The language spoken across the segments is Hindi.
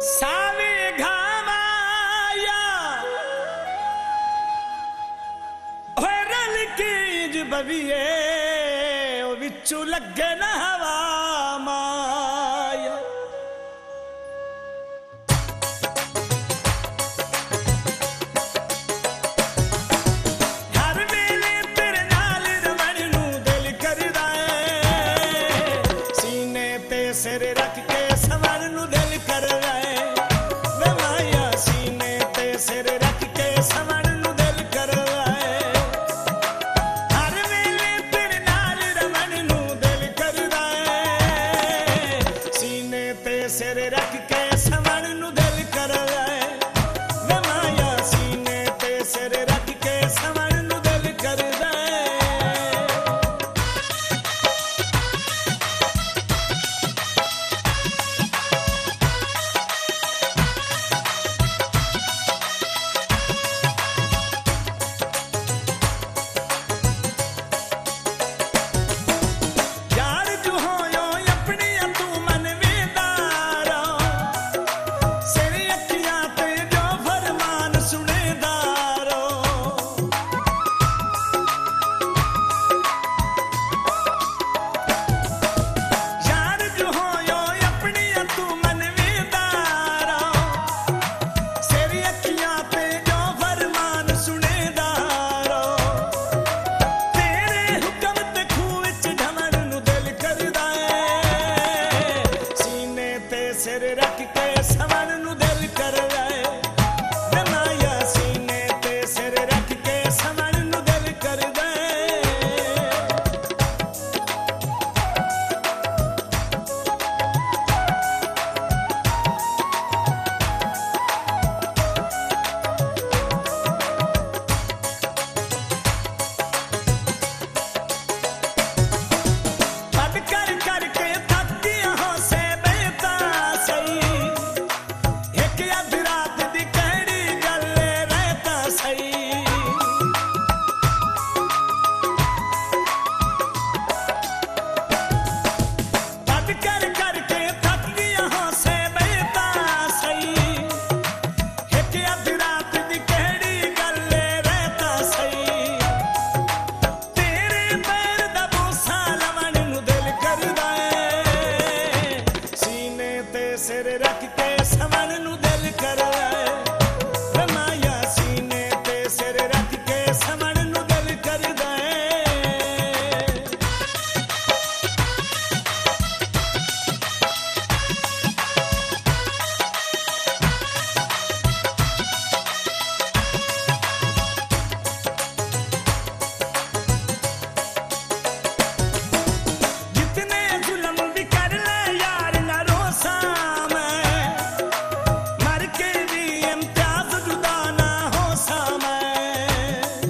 सावी घामाया होए रल की बविए विचू लगे न हवा माया हर वेले तेरे नाल रवण नू दिल करदा है सीने ते सिर रख के सवण नू दिल करदा है वे माया सीने ते सिर रख के सवण नू दिल करदा है हर वेले तेरे नाल रवण नू दिल करदा है सीने ते सिर रख के सवण नू दिल करदा है वे माया सीने ते सिर रख के सवण नू दिल करदा है यार जो होयो अपनी तू मन वेदारा सिर अखियां ते जो फरमान सुनेदारो यार जो होयो अपनी तू मन वेदारा सिर अखियां ते जो फरमान सुनेदारो तेरे हुक्म ते खूह विच ढमण नू दिल करदा है सीने ते सिर रख के सवण नू दिल करदा है वे माया सीने ते सिर रख के सवण नू दिल करदा है पद कर करके थक गया हो से बेता सही एक अध रात दी कहड़ी गल रहता सही पद कर करके थक गया हो से बेता सही एक अध रात दी कहड़ी गल रहता सही तेरे पैर दा बूसा लवण नू दिल करदा है सीने ते सिर रख के सवण नू दिल करदा है वे माया सीने ते सिर रख के सवण नू दिल करदा है जितने जुल्म भी कर ले यार ना रोसा मैं मर के भी इम्तियाज जुदा ना हो सा मैं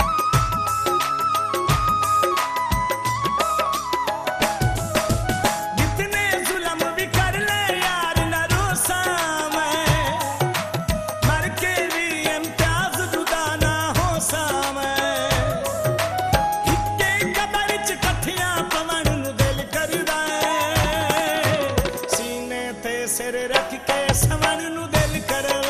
जितने जुल्म भी कर ले यार ना रोसा मैं मर के भी इम्तियाज जुदा ना हो सा मैं इक्के कबर च कठियां पवण नू दिल करदा है सीने ते सिर रख के सवण नू दिल करदा